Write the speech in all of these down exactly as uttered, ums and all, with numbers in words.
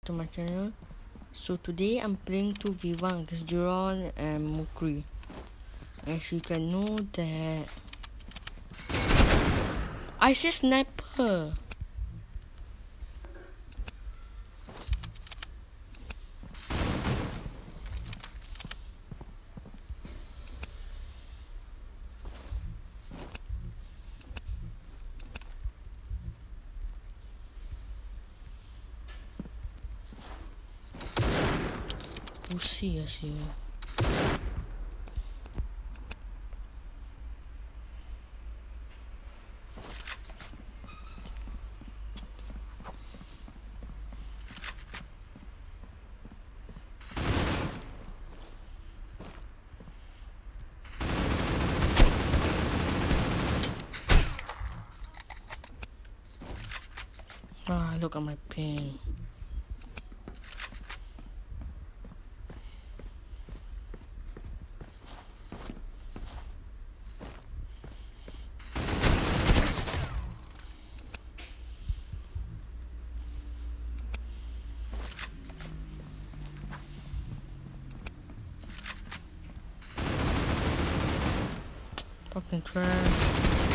to my channel. So today I'm playing two v one against Juron and Mukri. As you can know that I say sniper. Pussy as you. Ah, look at my ping. Fucking trash.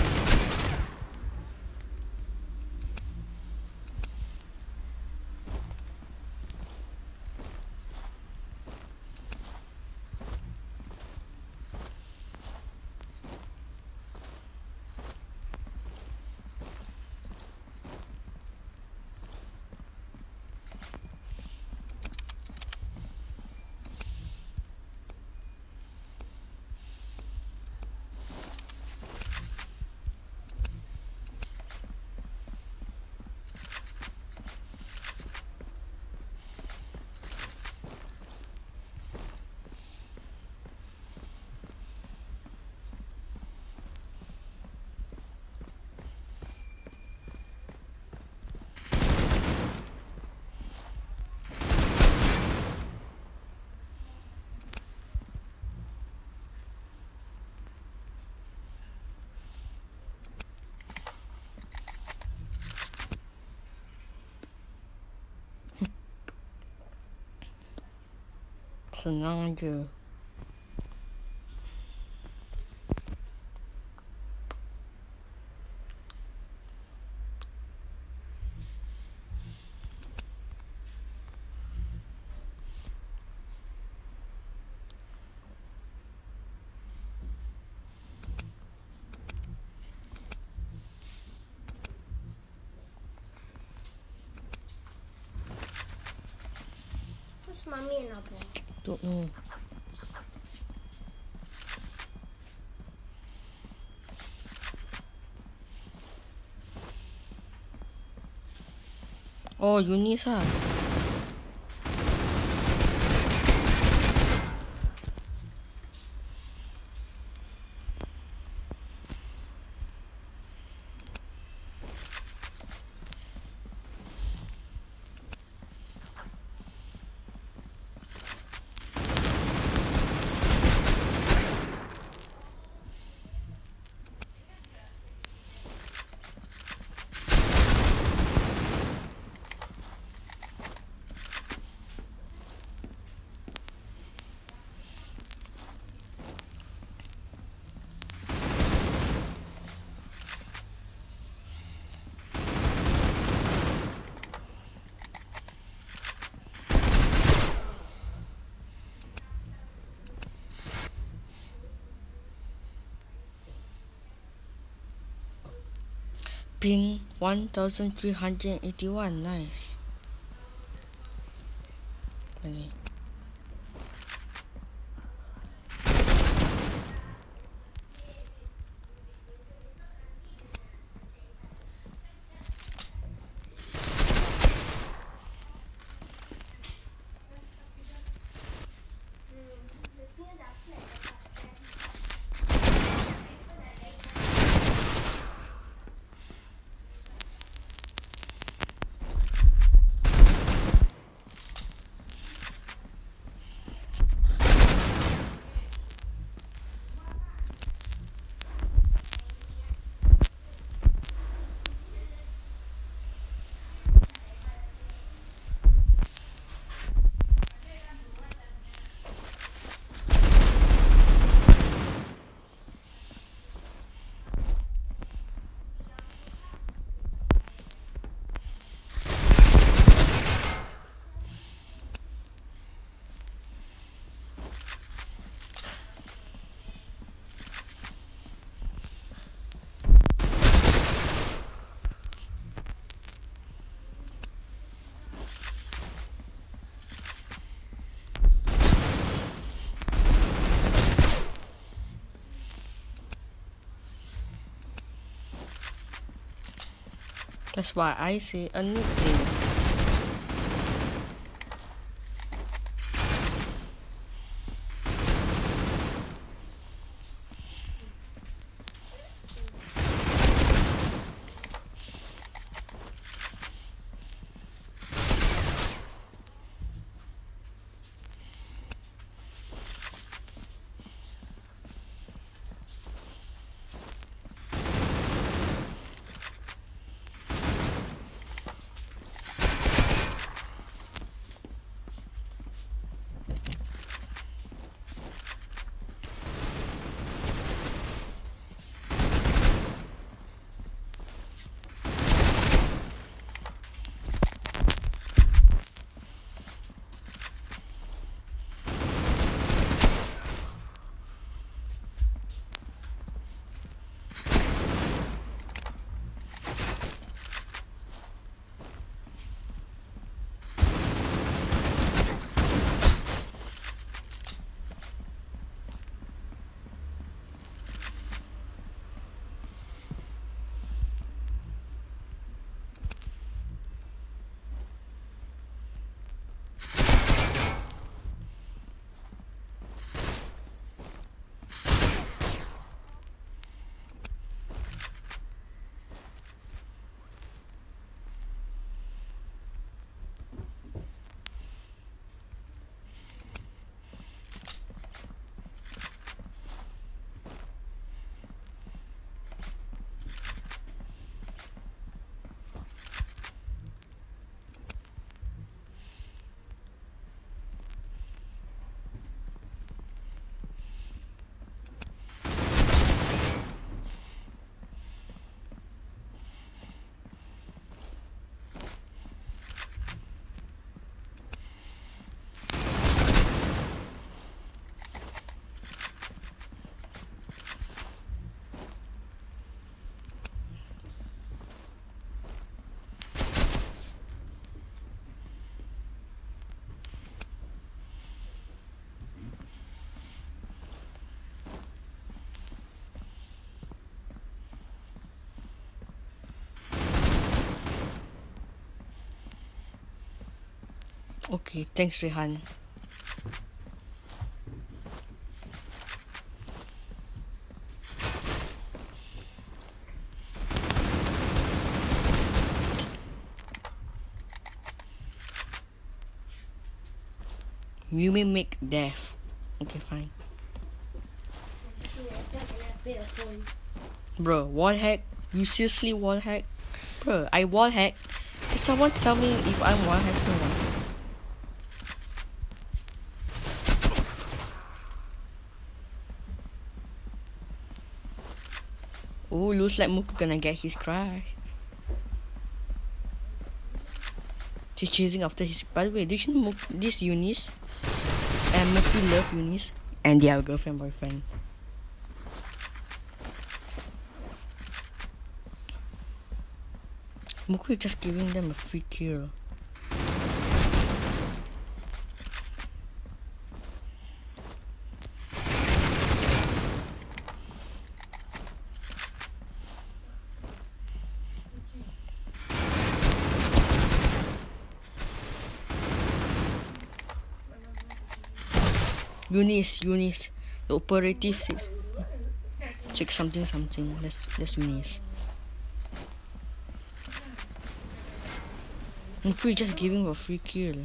Senang je. What's mommy and Apple? Don't know. Oh, Eunice ah. Ping one thousand three hundred eighty-one, nice. Really. That's why I say a new thing. Okay, thanks Rehan. You may make death. Okay, fine. Bro, wall hack? You seriously wall hack? Bro, I wall hack? Can someone tell me if I'm wall hack or not? Oh, looks like Muku gonna get his crush. She's chasing after his. By the way, did you know this Eunice and Muku love Eunice and they are girlfriend boyfriend? Muku is just giving them a free kill. Eunice, Eunice, the operative six. Check something, something. That's that's Eunice. Muku just giving a free kill.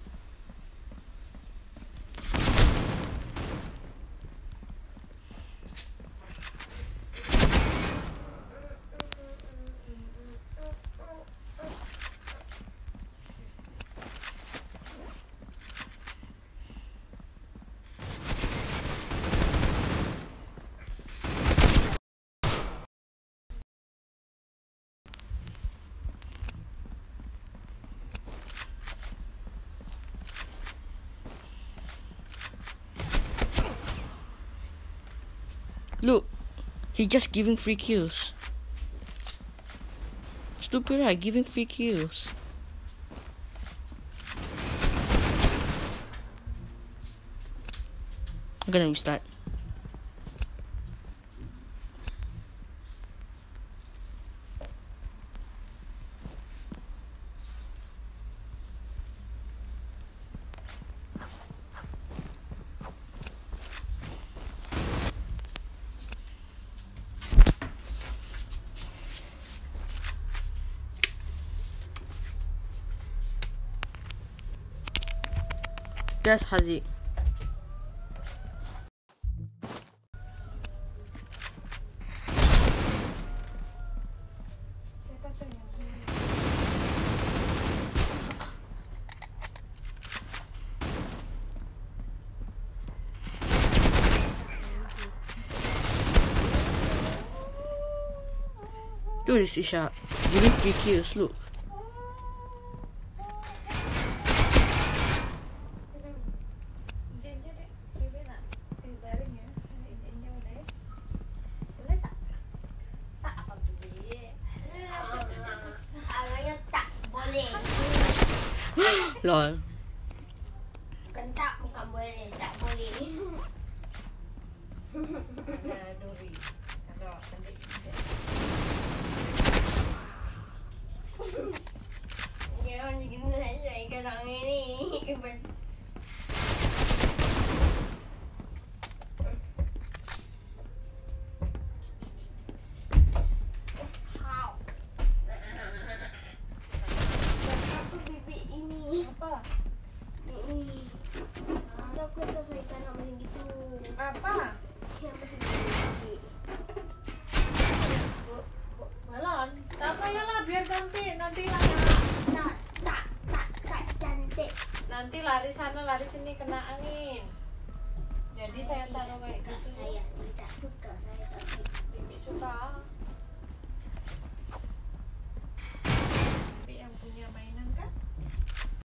Look, he's just giving free kills. Stupid, right? Giving free kills. I'm gonna restart. That's Haziq. Do this, Isha. You need three kills, look. Abangnya tak boleh. Lol. Bukan tak, bukan boleh. Tak boleh. Jangan gini saja ikan ini. Apa bibik ini? Apa? Ini. Aku tak saya ikan nak macam gitu. Apa? Yang macam bibik. Balon? Tak payahlah, biar cantik. Nanti lah. Tak, tak, tak, tak cantik. Nanti lari sana, lari sini kena angin.